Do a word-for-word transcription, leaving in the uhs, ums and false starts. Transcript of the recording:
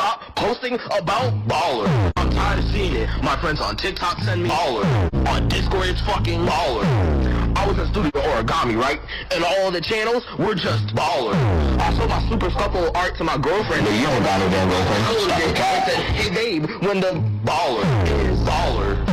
stop posting about baller. I'm tired of seeing it. My friends on TikTok send me baller. On Discord it's fucking baller. I was in studio origami, right? And all the channels were just baller. I showed my super scuffle art to my girlfriend. You don't got no damn girlfriend. I said, hey babe, when the baller is baller.